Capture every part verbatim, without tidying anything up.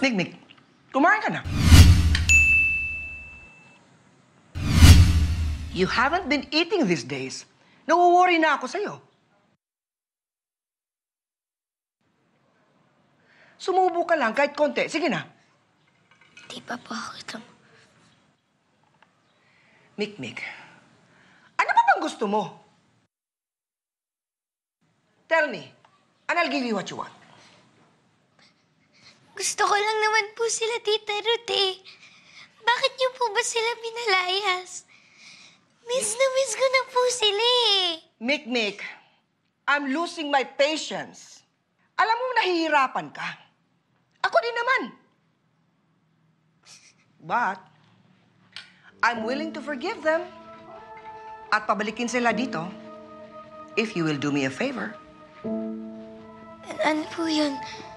Mikmik, kumain ka na. You haven't been eating these days. Nawo-worry na ako sa'yo. Sumubo ka lang kahit konti. Sige na. Di pa po ako ito. Mikmik, ano ba bang gusto mo? Tell me, and I'll give you what you want. Gusto ko lang naman po sila, Tita Ruth eh. Bakit niyo po ba sila pinalayas? Miss na miss ko na po sila eh. Mikmik, I'm losing my patience. Alam mo, nahihirapan ka. Ako din naman. But, I'm willing to forgive them at pabalikin sila dito if you will do me a favor. Ano po yun?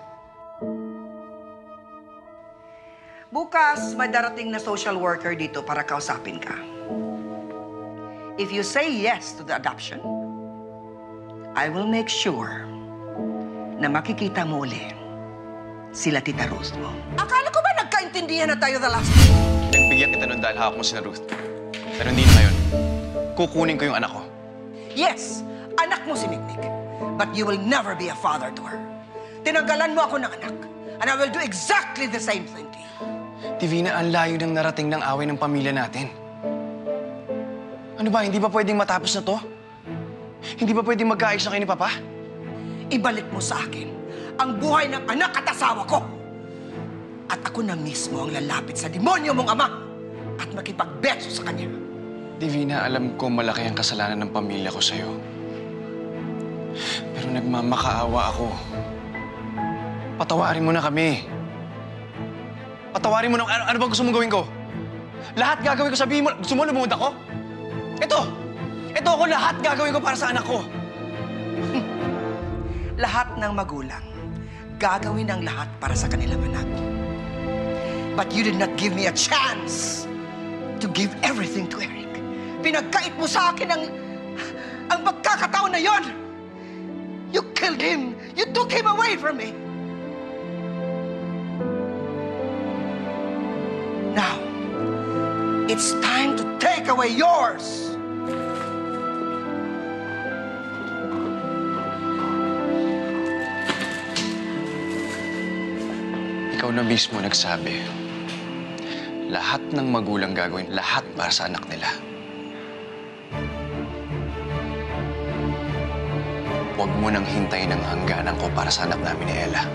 Bukas, may darating na social worker dito para kausapin ka. If you say yes to the adoption, I will make sure na makikita mo uli sila Tita Ruth mo. Akala ko ba nagkaintindihan na tayo the last time? Nagbigyan kita nun dahil hawak mo si Ruth. Pero hindi na ngayon. Kukunin ko yung anak ko. Yes, anak mo si Mikmik. But you will never be a father to her. Tinanggalan mo ako ng anak. And I will do exactly the same thing to you. Divina, ang layo ng narating ng away ng pamilya natin. Ano ba, hindi ba pwedeng matapos na to? Hindi ba pwedeng magkaayos na kayo ni Papa? Ibalik mo sa akin ang buhay ng anak at asawa ko. At ako na mismo ang lalapit sa demonyo mong ama at makipagbeso sa kanya. Divina, alam ko malaki ang kasalanan ng pamilya ko sa'yo. Pero nagmamakaawa ako. Patawarin mo na kami. Patawarin mo na... Ano, ano bang gusto mong gawin ko? Lahat gagawin ko, sabihin mo... Gusto mo lumuhod ako? Ito! Ito ako, lahat gagawin ko para sa anak ko. Lahat ng magulang, gagawin ang lahat para sa kanilang anak. But you did not give me a chance to give everything to Eric. Pinagkait mo sa akin ang, ang pagkakataon na yon. You killed him. You took him away from me. Now, it's time to take away yours. Ikaw na mismo nagsabi, lahat ng magulang gagawin, lahat para sa anak nila. Huwag mo nang hintayin ang hangganan ko para sa anak namin ni Ella.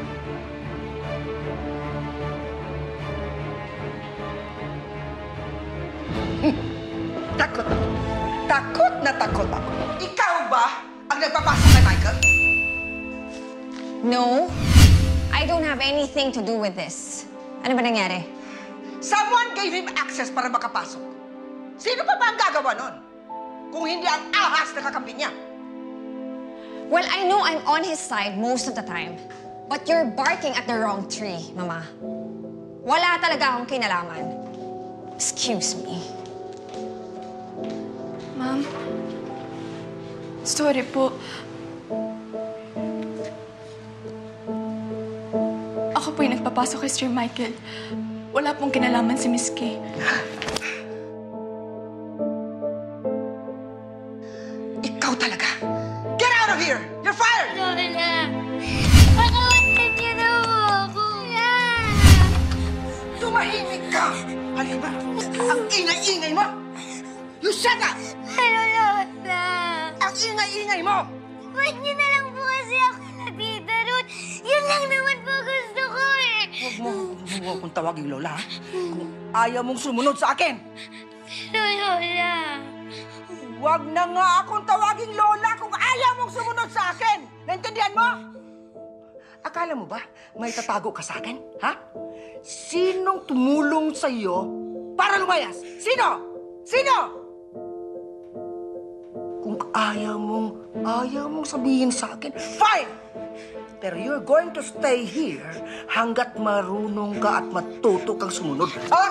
Takot ako. Takot na takot ako. Ikaw ba ang nagpapasa kay Michael? No. I don't have anything to do with this. Ano ba nangyari? Someone gave him access para makapasok. Sino pa ba ang gagawa nun? Kung hindi ang ahas na kakampi niya. Well, I know I'm on his side most of the time. But you're barking at the wrong tree, Mama. Wala talaga akong kinalaman. Excuse me. Ma'am, sorry po. Ako po yung nagpapasok kay Sir Michael. Wala pong kinalaman si Miss Kay. Ikaw talaga. Get out of here! You're fired! Lola! Pakawalan niyo na po ako! Tumahimik ka! Halika ba? Ang ingay-ingay mo! You shut up! Pero Lola! Ang ingay-ingay mo! Ba't niyo na lang po kasi ako na Tita Ruth? Yun lang naman po gusto ko eh! Huwag mo, huwag mo akong tawagin Lola, ha? Kung ayaw mong sumunod sa akin. Pero Lola! Huwag na nga akong tawaging Lola kung ayaw mong sumunod sa akin! Naintindihan mo? Akala mo ba may tatago ka sa akin, ha? Sinong tumulong sa iyo para lumayas? Sino? Sino? Kung ayaw mong, ayaw mong sabihin sa akin, fine! Pero you're going to stay here hanggat marunong ka at matuto kang sumunod. Ha?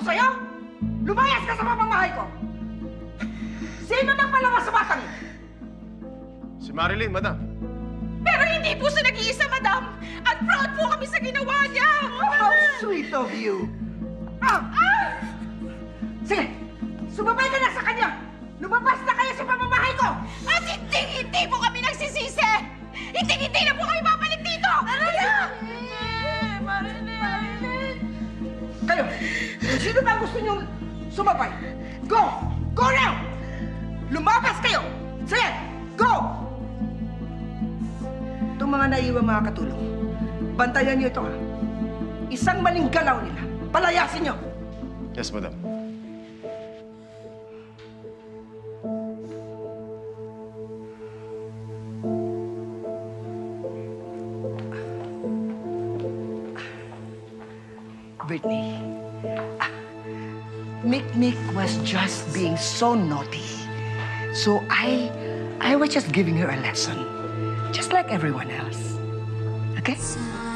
sa'yo? Lumayas ka sa pamamahay ko! Sino nang malakas sa batang? Si Marilyn, madam. Pero hindi po siya nag-iisa, madam. At proud po kami sa ginawa niya. How sweet of you! Ah! Ah! Sige, sumabay ka na sa kanya! Lumabas na kayo sa pamamahay ko! At hindi-hindi po kami nagsisisi. Hindi-hindi na po kami babalik dito. Marilyn! Marilyn! Kayo, kung sino ba gusto niyong sumabay? Go! Go now! Lumabas kayo! Sige, go! Itong mga naiwang mga katulong, bantayan niyo ito, ha? Isang maling galaw nila, palayasin niyo! Yes, madam. Brittany, ah, Mick-Mick was just being so naughty. So I, I was just giving her a lesson. Just like everyone else. Okay?